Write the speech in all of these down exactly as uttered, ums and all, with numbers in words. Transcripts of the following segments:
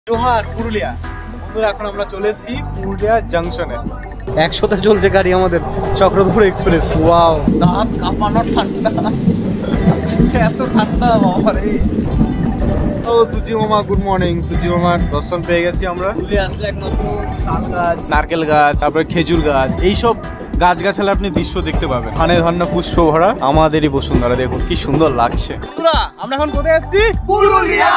जोहार पुरुलिया বন্ধুরা, এখন আমরা চলে এসেছি পুরুলিয়া জংশনে। একশোতে চলছে গাড়ি আমাদের চক্রধর এক্সপ্রেস। ওয়াও, দাঁত কাঁপানো ঠান্ডা, এত ঠান্ডা বাবারে। ও সুজি মামা, গুড মর্নিং। সুজি মামার দর্শন পেয়ে গেছি আমরা। পুরুলিয়া আসলে একমাত্র তাল গাছ, নারকেল গাছ, তারপরে খেজুর গাছ, এইসব গাছগাছালে আপনি দৃশ্য দেখতে পাবেন। খানে ধন্য পুষ্প ভরা আমাদেরই বসুন্ধরা। দেখুন কি সুন্দর লাগছে। আমরা এখন কোথায় যাচ্ছি? পুরুলিয়া।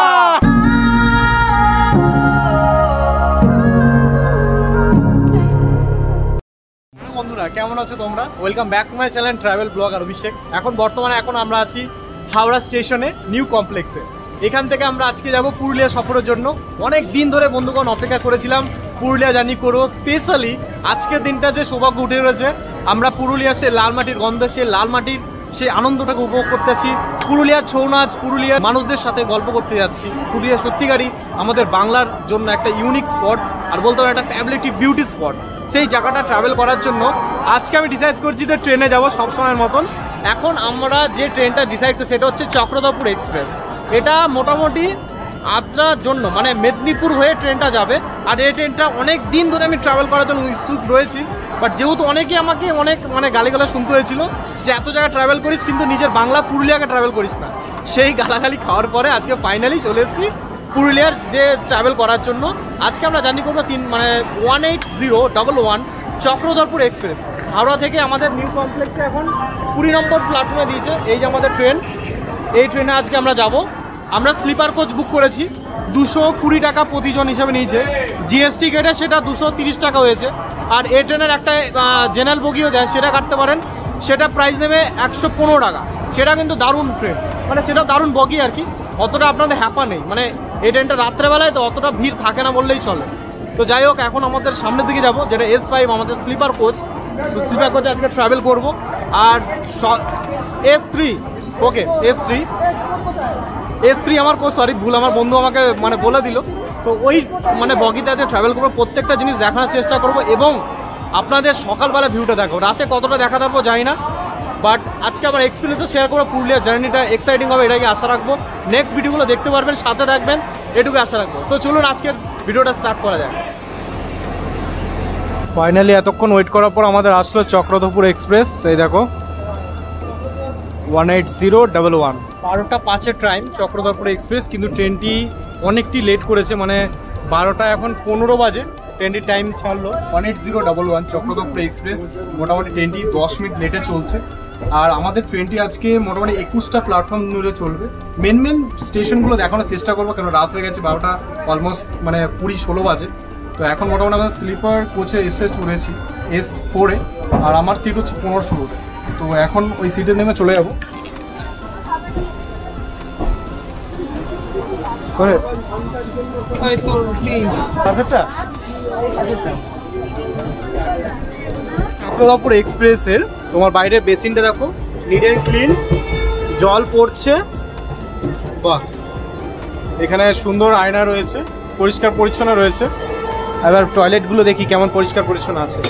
বন্ধুরা কেমন আছো তোমরা? Welcome back to my channel travel blogger Abhishek. এখন বর্তমানে এখন আমরা আছি হাওড়া স্টেশনে, নিউ কমপ্লেক্সে। এখান থেকে আমরা আজকে যাব পুরুলিয়া সফরের জন্য। অনেক দিন ধরে বন্ধুগণ অপেক্ষা করেছিলাম পুরুলিয়া জার্নি করবো। স্পেশালি আজকের দিনটা যে সৌভাগ্য উঠে রয়েছে, আমরা পুরুলিয়া সে লাল মাটির গন্ধে, সে লাল মাটির সেই আনন্দটাকে উপভোগ করতে যাচ্ছি। পুরুলিয়ার ছৌ নাচ, পুরুলিয়ার মানুষদের সাথে গল্প করতে যাচ্ছি। পুরুলিয়া সত্যিকারই আমাদের বাংলার জন্য একটা ইউনিক স্পট, আর বলতে পারো একটা ফ্যামিলিটি বিউটি স্পট। সেই জায়গাটা ট্রাভেল করার জন্য আজকে আমি ডিসাইড করছি যে ট্রেনে যাবো সবসময়ের মতন। এখন আমরা যে ট্রেনটা ডিসাইড করছি সেটা হচ্ছে চক্রধরপুর এক্সপ্রেস। এটা মোটামুটি আদ্রার জন্য মানে মেদিনীপুর হয়ে ট্রেনটা যাবে। আর এই ট্রেনটা অনেক দিন ধরে আমি ট্রাভেল করার জন্য ইচ্ছুক রয়েছি। বাট যেহেতু অনেকেই আমাকে অনেক মানে গালিগালা শুনতে হয়েছিল যে এত জায়গায় ট্রাভেল করিস কিন্তু নিজের বাংলা পুরুলিয়াকে ট্রাভেল করিস না, সেই গালাগালি খাওয়ার পরে আজকে ফাইনালি চলে এসেছি পুরুলিয়ার যে ট্রাভেল করার জন্য। আজকে আমরা জার্নি করবো তিন মানে one eight zero double one Chakradharpur express. Howrah থেকে আমাদের নিউ কমপ্লেক্সে এখন কুড়ি নম্বর প্ল্যাটফর্মে দিয়েছে এই যে আমাদের ট্রেন। এই ট্রেনে আজকে আমরা যাব। আমরা স্লিপার কোচ বুক করেছি, দুশো কুড়ি টাকা প্রতিজন হিসাবে নিয়েছে। জিএসটি কেটে সেটা দুশো তিরিশ টাকা হয়েছে। আর এই ট্রেনের একটা জেনারেল বগিও যায়, সেটা কাটতে পারেন, সেটা প্রাইস নেবে একশো পনেরো টাকা। সেটা কিন্তু দারুণ ট্রেন, মানে সেটা দারুণ বগি আর কি। অতটা আপনাদের হ্যাপা নেই, মানে এই ট্রেনটা রাত্রেবেলায় তো অতটা ভিড় থাকে না বললেই চলে। তো যাই হোক, এখন আমাদের সামনের দিকে যাব, যেটা এস ফাইভ আমাদের স্লিপার কোচ। তো স্লিপার কোচে আজকে ট্রাভেল করব। আর S three okay S three S three আমার কোচ, সরি ভুল, আমার বন্ধু আমাকে মানে বলে দিল। তো ওই মানে বগিতে আজকে ট্রাভেল করবো, প্রত্যেকটা জিনিস দেখানোর চেষ্টা করব এবং আপনাদের সকালবেলা ভিউটা দেখো। রাতে কতটা দেখা থাকবো জানি না, বাট আজকে আমার এক্সপিরিয়েন্সও শেয়ার করবো। পুরুলিয়ার জার্নিটা এক্সাইটিং হবে, এটাকে আশা রাখবো। নেক্সট ভিডিওগুলো দেখতে পারবেন, সাথে থাকবেন, এটুকু আশা রাখবো। তো চলুন আজকের ভিডিওটা স্টার্ট করা যায়। ফাইনালি এতক্ষণ ওয়েট করার পর আমাদের আসলো চক্রধরপুর এক্সপ্রেস। এই দেখো one eight zero double one বারোটা পাঁচের টাইম চক্রধরপুর এক্সপ্রেস, কিন্তু ট্রেনটি অনেকটি লেট করেছে, মানে বারোটা এখন পনেরো বাজে ট্রেনটির টাইম ছাড়লো। One eight zero double one Chakradharpur express, মোটামুটি ট্রেনটি দশ মিনিট লেটে চলছে। আর আমাদের ট্রেনটি আজকে মোটামুটি একুশটা প্ল্যাটফর্ম ধরে চলবে। মেন মেন স্টেশনগুলো দেখানোর চেষ্টা করবো, কেন রাত হয়ে গেছে, বারোটা অলমোস্ট মানে কুড়ি ষোলো বাজে। তো এখন মোটামুটি আমরা স্লিপার কোচে এসে চলেছি এস ফোরে, আর আমার সিট হচ্ছে পনেরো ষোলোতে। তো এখন ওই সিটে নেমে চলে যাবো। চক্রধরপুর এক্সপ্রেসের তোমার বাইরের বেসিনটা দেখো, নিট অ্যান্ড ক্লিন, জল পড়ছে। বাহ, এখানে সুন্দর আয়না রয়েছে, পরিষ্কার পরিচ্ছন্ন রয়েছে। এবার টয়লেটগুলো দেখি কেমন পরিষ্কার পরিচ্ছন্ন আছে।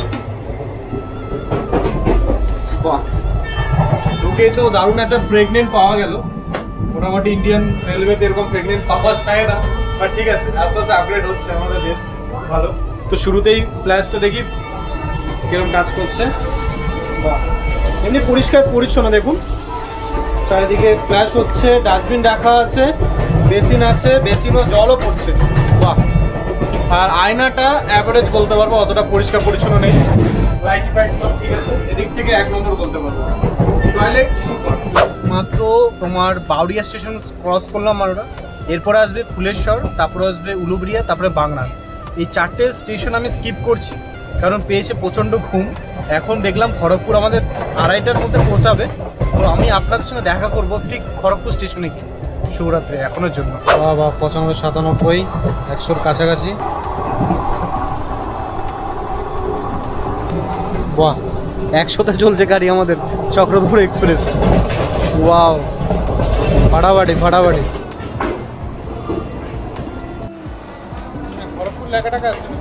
বাহ, ঢুকে তো দারুণ একটা ফ্রেগনেন্ট পাওয়া গেল। মোটামুটি ইন্ডিয়ান রেলওয়েতে এরকম প্রেগনেন্ট পাওয়া যায় না, বাট ঠিক আছে, আস্তে আস্তে আপগ্রেড হচ্ছে আমাদের দেশ, ভালো। তো শুরুতেই ফ্ল্যাশটা দেখি কিরকম কাজ করছে। বাহ, এমনি পরিষ্কার পরিচ্ছন্ন দেখুন, চারিদিকে ফ্ল্যাশ হচ্ছে, ডাস্টবিন রাখা আছে, বেসিন আছে, বেসিনও জলও পড়ছে। বাহ, আর আয়নাটা অ্যাভারেজ বলতে পারবো, অতটা পরিষ্কার পরিচ্ছন্ন নেই। লাইট ফাইট সব ঠিক আছে, এদিক থেকে এক নম্বর বলতে পারবো। Toilet super. মাত্র তোমার বাউরিয়া স্টেশন ক্রস করলাম আমরা, এরপরে আসবে ফুলেশ্বর, তারপরে আসবে উলুবেরিয়া, তারপরে বাগনান। এই চারটে স্টেশন আমি স্কিপ করছি কারণ পেয়েছে প্রচণ্ড ঘুম। এখন দেখলাম খড়গপুর আমাদের আড়াইটার মধ্যে পৌঁছাবে। তো আমি আপনাদের সঙ্গে দেখা করবো ঠিক খড়গপুর স্টেশনে গিয়ে শিবরাত্রি এখনের জন্য। বা পঁচানব্বই সাতানব্বই একশোর কাছাকাছি। বাহ, একশোতে চলছে গাড়ি আমাদের চক্রধরপুর এক্সপ্রেস। ওয়াও, ফাটাফাটি ফাটাফাটি। খড়গপুর লেখা টাকা আছে।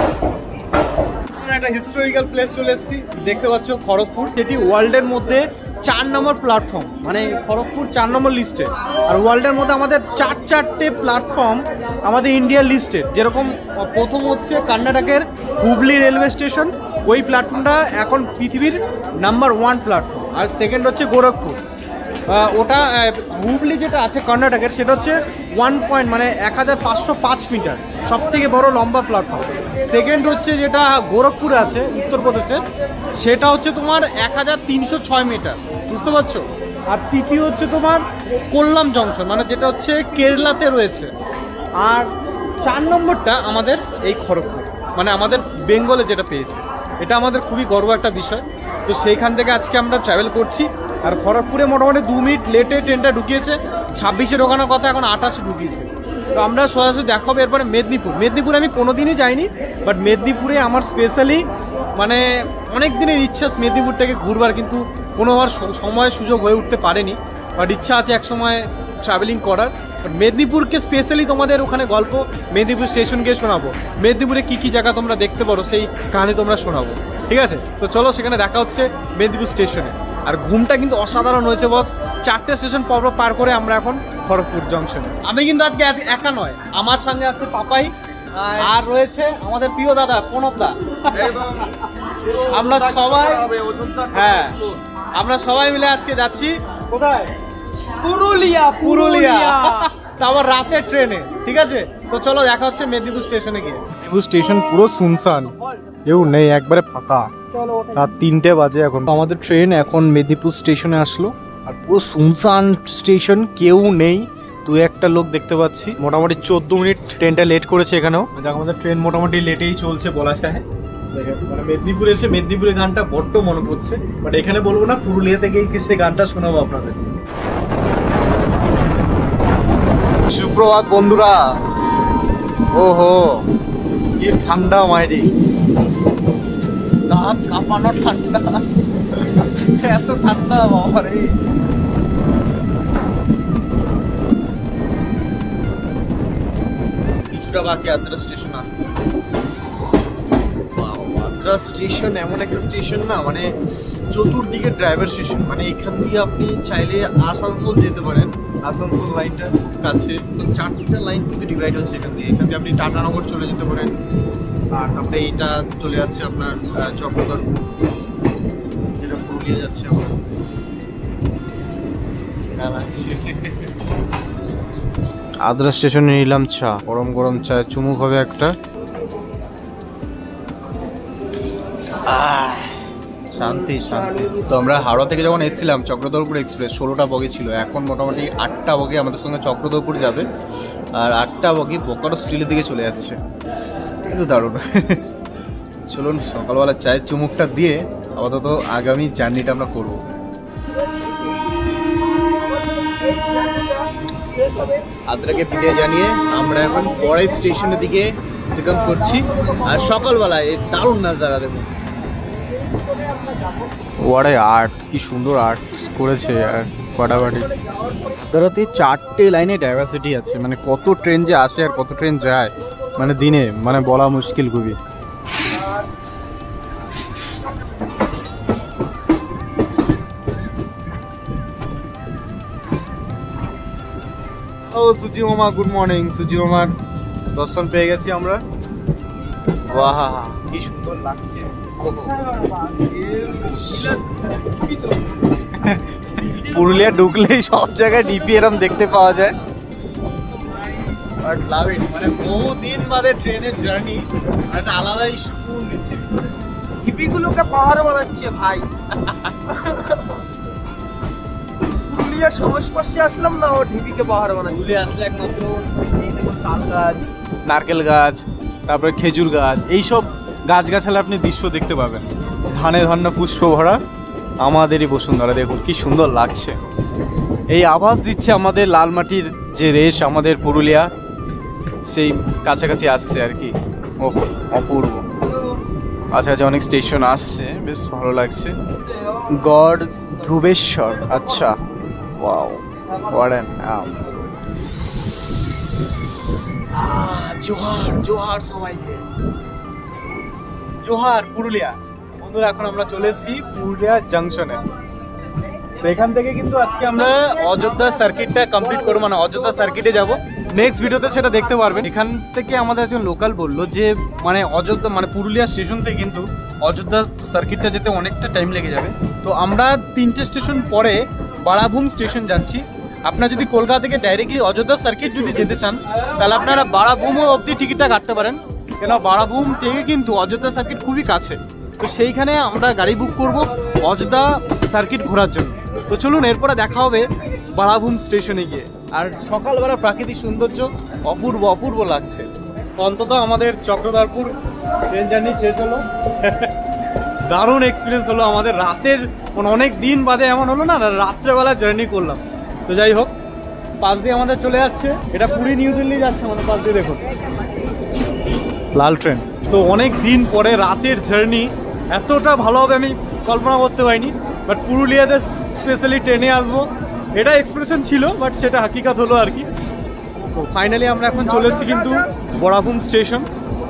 একটা হিস্টোরিক্যাল প্লেস চলে এসেছি, দেখতে পাচ্ছ খড়গপুর। সেটি ওয়ার্ল্ডের মধ্যে চার নম্বর প্ল্যাটফর্ম, মানে খড়গপুর চার নম্বর লিস্টে। আর ওয়ার্ল্ডের মধ্যে আমাদের চার চারটে প্ল্যাটফর্ম আমাদের ইন্ডিয়ার লিস্টেড। যেরকম প্রথম হচ্ছে কর্ণাটকের হুবলি রেলওয়ে স্টেশন, ওই প্ল্যাটফর্মটা এখন পৃথিবীর নাম্বার ওয়ান প্ল্যাটফর্ম। আর সেকেন্ড হচ্ছে গোরখপুর, ওটা হুবলি যেটা আছে কর্ণাটকের, সেটা হচ্ছে ওয়ান পয়েন্ট মানে এক হাজার পাঁচশো পাঁচ মিটার, সব থেকে বড় লম্বা প্ল্যাটফর্ম। সেকেন্ড হচ্ছে যেটা গোরখপুরে আছে উত্তরপ্রদেশে, সেটা হচ্ছে তোমার এক হাজার তিনশো ছয় মিটার, বুঝতে পারছো। আর তৃতীয় হচ্ছে তোমার কোল্লাম জংশন, মানে যেটা হচ্ছে কেরালাতে রয়েছে। আর চার নম্বরটা আমাদের এই খড়গপুর, মানে আমাদের বেঙ্গলে যেটা পেয়েছে। এটা আমাদের খুবই গর্ব একটা বিষয়। তো সেইখান থেকে আজকে আমরা ট্রাভেল করছি। আর খড়গপুরে মোটামুটি দু মিনিট লেটে ট্রেনটা ঢুকিয়েছে, ছাব্বিশে ঢোকানোর কথা এখন আঠাশে ঢুকিয়েছে। তো আমরা সরাসরি দেখাবো এরপরে মেদিনীপুর। মেদিনীপুরে আমি কোনো দিনই যাইনি, বাট মেদিনীপুরে আমার স্পেশালি মানে অনেক দিনের ইচ্ছা মেদিনীপুরটাকে ঘুরবার, কিন্তু কোনোবার সময় সুযোগ হয়ে উঠতে পারেনি। বাট ইচ্ছা আছে এক সময় ট্রাভেলিং করার। বাট মেদিনীপুরকে স্পেশালি তোমাদের ওখানে গল্প মেদিনীপুর স্টেশন গিয়ে শোনাবো, মেদিনীপুরে কী কী জায়গা তোমরা দেখতে পারো সেই কাহিনি তোমরা শোনাবো, ঠিক আছে। তো চলো সেখানে দেখা হচ্ছে মেদিনীপুর স্টেশনে। আর ঘুমটা কিন্তু অসাধারণ হয়েছে বস, চারটে স্টেশন পর পার করে আমরা এখন খড়গপুর জংশনে। আমি কিন্তু আজকে একা নয়, আমার সঙ্গে আছে পাপাই, আর রয়েছে আমাদের প্রিয় দাদা প্রণবদা। আমরা সবাই হ্যাঁ আমরা সবাই মিলে আজকে যাচ্ছি কোথায়? পুরুলিয়া। পুরুলিয়া আবার রাতের ট্রেনে, ঠিক আছে। তো চলো দেখা হচ্ছে মেদিনীপুর স্টেশনে গিয়ে। মেদিনীপুর স্টেশন পুরো শুনশান, কেউ নেই, একবারে ফাঁকা। রাত তিনটে বাজে এখন। আমাদের ট্রেন এখন মেদিনীপুর স্টেশনে আসলো, আর পুরো শুনশান স্টেশন, কেউ নেই। দু একটা লোক দেখতে পাচ্ছি। মোটামুটি চোদ্দ মিনিট ট্রেনটা লেট করেছে এখানেও। আমাদের ট্রেন মোটামুটি লেটেই চলছে বলা যায়। মানে মেদিনীপুরে এসে মেদিনীপুরের গানটা বড্ড মনে পড়ছে, বাট এখানে বলবো না, পুরুলিয়া থেকেই সেই গানটা শোনাবো আপনাদের। সুপ্রভাত বন্ধুরা। ওহো কি ঠান্ডা মাইরি, দাঁত কাঁপানো ঠান্ডা, এত ঠান্ডা বাবা রে। কিছুটা বাকি আদ্রা স্টেশন আসতে। আদ্রা স্টেশন এমন একটা স্টেশন না, মানে চতুর্দিকে ড্রাইভার স্টেশন। মানে এখান দিয়ে আপনি চাইলে আসানসোল যেতে পারেন, আসানসোল লাইনটা কাছে। চারটা লাইন কিন্তু ডিভাইড হচ্ছে এখান দিয়ে। এখান দিয়ে আপনি টাটানগর চলে যেতে পারেন, আর তারপরে এইটা চলে যাচ্ছে আপনার চক্রধরপুর, যেটা পুরুলিয়া যাচ্ছে। আদ্রা স্টেশনে নিলাম চা, গরম গরম চা, চুমুক হবে একটা। শান্তি শান্তি। তো আমরা হাওড়া থেকে যখন এসেছিলাম চক্রধরপুর এক্সপ্রেস ষোলোটা বগি ছিল, এখন মোটামুটি আটটা বগি আমাদের সঙ্গে চক্রধরপুর যাবে, আর আটটা বগি বোকারো স্টিলের দিকে চলে যাচ্ছে। কিন্তু দারুণ। চলুন সকালবেলা চায়ের চুমুকটা দিয়ে আপাতত আগামী জার্নিটা আমরা করব। আদ্রাকে বিদায় জানিয়ে আমরা এখন পরের স্টেশনের দিকে অতিক্রম করছি। আর সকালবেলায় এই দারুণ নাজারা দেখুন। ওয়ারে আর্ট, কি সুন্দর আর্ট করেছে আর ফাটাফাটি। আদ্রাতে চারটে লাইনে ডাইভার্সিটি আছে, মানে কত ট্রেন যে আসে আর কত ট্রেন যায় মানে দিনে, মানে বলা মুশকিল খুবই। ও সুজি মামা, গুড মর্নিং। সুজি মামার দর্শন পেয়ে গেছি আমরা। বাহ কি সুন্দর লাগছে। পুরুলিয়া ঢুকলেই সব জায়গায় ডিপি এরম দেখতে পাওয়া যায়। বাট লাভ ইট, মানে বহুদিন বাদে ট্রেনের জার্নি, একটা আলাদাই সুকুন দিচ্ছে। ডিপিগুলোকে পাহাড় বানাচ্ছে ভাই। পুরুলিয়ার সংস্পর্শে আসলাম না, ও ঢিপিকে পাহাড় বানাচ্ছে। পুরুলিয়া আসলে একমাত্র তাল গাছ, নারকেল গাছ, তারপরে খেজুর গাছ, এইসব গাছগাছালা আপনি দৃশ্য দেখতে পাবেন। ধানে ধান্য পুষ্প ভরা আমাদেরই বসুন্ধরা। দেখুন কি সুন্দর লাগছে। এই আভাস দিচ্ছে আমাদের লাল মাটির যে দেশ আমাদের পুরুলিয়া, সেই কাছাকাছি আসছে আর কি। ও অপূর্ব। আচ্ছা আচ্ছা, অনেক স্টেশন আসছে, বেশ ভালো লাগছে। গড়ধ্রুবেশ্বর, আচ্ছা ওয়াও, হোয়াট অ্যান নাম। জোহার জোহার সবাইকে, জোহার পুরুলিয়া। বন্ধুরা এখন আমরা চলে এসেছি পুরুলিয়া জাংশনে। তো এখান থেকে কিন্তু আজকে আমরা অযোধ্যা সার্কিটটা কমপ্লিট করবো, মানে অযোধ্যা সার্কিটে যাব। নেক্সট ভিডিওতে সেটা দেখতে পারবেন। এখান থেকে আমাদের একজন লোকাল বললো যে মানে অযোধ্যা মানে পুরুলিয়া স্টেশন থেকে কিন্তু অযোধ্যা সার্কিটটা যেতে অনেকটা টাইম লেগে যাবে। তো আমরা তিনটে স্টেশন পরে বারাভূম স্টেশন যাচ্ছি। আপনারা যদি কলকাতা থেকে ডাইরেক্টলি অযোধ্যা সার্কিট যদি যেতে চান তাহলে আপনারা বারাভূমও অবধি টিকিটটা কাটতে পারেন, কেন বারাভূম থেকে কিন্তু অযোধ্যা সার্কিট খুবই কাছে। তো সেইখানে আমরা গাড়ি বুক করব অযোধ্যা সার্কিট ঘোরার জন্য। তো চলুন এরপরে দেখা হবে বারাভূম স্টেশনে গিয়ে। আর সকালবেলা প্রাকৃতিক সৌন্দর্য অপূর্ব অপূর্ব লাগছে। অন্তত আমাদের চক্রধারপুর ট্রেন জার্নি শেষ হলো, দারুণ এক্সপিরিয়েন্স হলো আমাদের। রাতের মানে অনেক দিন বাদে এমন হলো না রাত্রেবেলা জার্নি করলাম। তো যাই হোক, পাশ দিয়ে আমাদের চলে যাচ্ছে, এটা পুরী নিউ দিল্লি যাচ্ছে আমাদের পাশ দিয়ে, দেখুন লাল ট্রেন। তো অনেক দিন পরে রাতের জার্নি এতটা ভালো হবে আমি কল্পনা করতে পারিনি। বাট পুরুলিয়াতে স্পেশালি ট্রেনে আসবো এটা এক্সপ্রেশন ছিল, বাট সেটা হাকিকাত হলো আর কি। তো ফাইনালি আমরা এখন চলে এসেছি কিন্তু বারাভূম স্টেশন,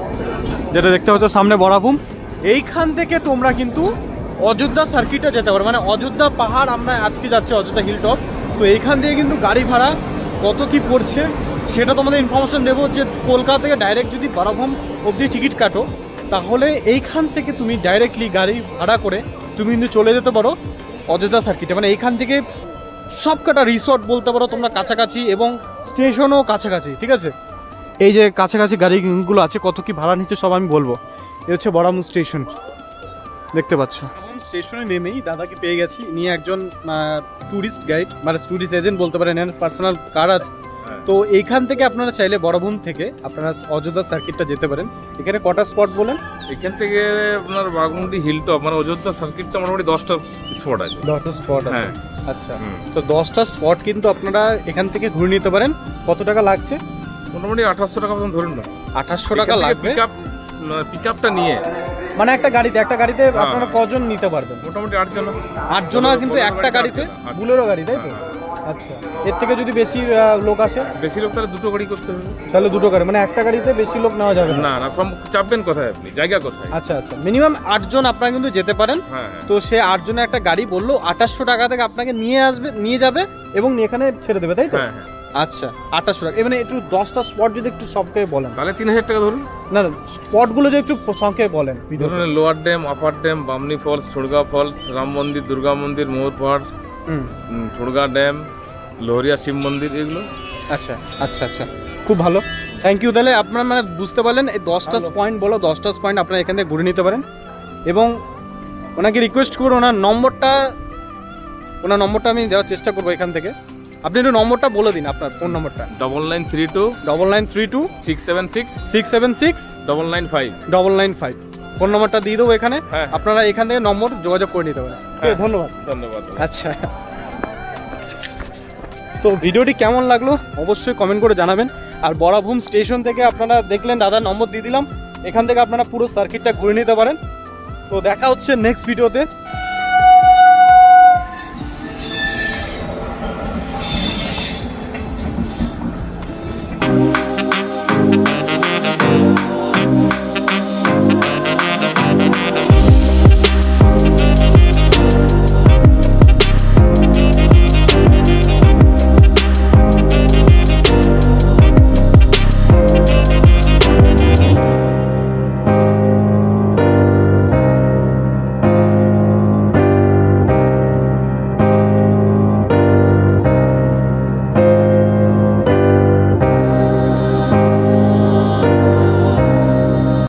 যেটা দেখতে পাচ্ছ সামনে বারাভূম। এইখান থেকে তোমরা কিন্তু অযোধ্যা সার্কিটে যেতে পারো, মানে অযোধ্যা পাহাড় আমরা আজকে যাচ্ছি, অযোধ্যা হিল টপ। তো এইখান থেকে কিন্তু গাড়ি ভাড়া কত কি পড়ছে সেটা তোমাদের ইনফরমেশন দেবো। যে কলকাতা থেকে ডাইরেক্ট যদি বারাভূম অবধি টিকিট কাটো তাহলে এইখান থেকে তুমি ডাইরেক্টলি গাড়ি ভাড়া করে তুমি কিন্তু চলে যেতে পারো অযোধ্যা সার্কিটে। মানে এইখান থেকে সব কটা রিসর্ট বলতে পারো তোমরা কাছাকাছি, এবং স্টেশনও কাছাকাছি, ঠিক আছে। এই যে কাছাকাছি গাড়িগুলো আছে, কত কি ভাড়া নিচ্ছে সব আমি বলবো। এ হচ্ছে বারাভূম স্টেশন, দেখতে পাচ্ছ। স্টেশনে নেমেই দাদাকে পেয়ে গেছি, নিয়ে একজন ট্যুরিস্ট গাইড মানে ট্যুরিস্ট এজেন্ট বলতে পারেন, পার্সোনাল কার আছে। তো এইখান থেকে আপনারা চাইলে বারাভূম থেকে আপনারা অযোধ্যা সার্কিটটা যেতে পারেন। এখানে কটা স্পট বলেন? এখান থেকে আপনার বাঘমুন্ডি হিল টপ মানে অযোধ্যা সার্কিটটা মোটামুটি দশটা স্পট আছে। দশটা স্পট আছে, আচ্ছা। তো দশটা স্পট কিন্তু আপনারা এখান থেকে ঘুরে নিতে পারেন। কত টাকা লাগছে? মোটামুটি আঠাশশো টাকা মতন ধরুন না। আঠাশশো টাকা লাগবে পিক আপটা নিয়ে, মানে একটা গাড়িতে একটা গাড়িতে আপনারা কজন নিতে পারবেন? মোটামুটি আটজন। আটজন কিন্তু একটা গাড়িতে, বুলেরো গাড়ি, তাই তো? আচ্ছা, এর থেকে যদি বেশি লোক আসে? বেশি লোক তাহলে দুটো গাড়ি করতে হবে। তাহলে দুটো গাড়ি, মানে একটা গাড়িতে বেশি লোক নেওয়া যাবে না? না, সব চাপবেন কোথায় আপনি, জায়গা কোথায়? আচ্ছা আচ্ছা, মিনিমাম আটজন আপনারা কিন্তু যেতে পারেন। তো সে আটজনের একটা গাড়ি বললো আঠাশশো টাকা থেকে আপনাকে নিয়ে আসবে, নিয়ে যাবে এবং এখানে ছেড়ে দেবে, তাই তো? হ্যাঁ হ্যাঁ। আচ্ছা, আঠাশশো টাকা। এবারে একটু দশটা স্পট যদি একটু সবকে বলেন তাহলে তিন হাজার টাকা ধরুন। না না, স্পটগুলো যদি একটু সংক্ষেপে বলেন। ধরুন lower dam, upper dam, Bamni falls, Thorga falls, Ram Mandir, Durga মন্দির, মোহর পাহাড়, ঠোড়গা ড্যাম, লোহরিয়া শিব মন্দির, এগুলো। আচ্ছা আচ্ছা আচ্ছা, খুব ভালো, থ্যাংক ইউ। তাহলে আপনারা মানে বুঝতে পারলেন এই দশটা পয়েন্ট বলো, দশটা পয়েন্ট আপনারা এখান থেকে ঘুরে নিতে পারেন। এবং ওনাকে রিকোয়েস্ট করবো ওনার নম্বরটা, ওনার নম্বরটা আমি দেওয়ার চেষ্টা করবো এখান থেকে। আপনি একটু নম্বরটা বলে দিন, আপনার ফোন নম্বরটা। Double nine three two double nine three two six seven six six seven six double nine five double nine five phone নম্বরটা দিয়ে দেবো এখানে। আপনারা এখান থেকে নম্বর যোগাযোগ করে নিতে পারেন। ধন্যবাদ ধন্যবাদ। আচ্ছা, তো ভিডিওটি কেমন লাগলো অবশ্যই কমেন্ট করে জানাবেন। আর বারাভূম স্টেশন থেকে আপনারা দেখলেন দাদার নম্বর দিয়ে দিলাম, এখান থেকে আপনারা পুরো সার্কিটটা ঘুরে নিতে পারেন। তো দেখা হচ্ছে নেক্সট ভিডিওতে।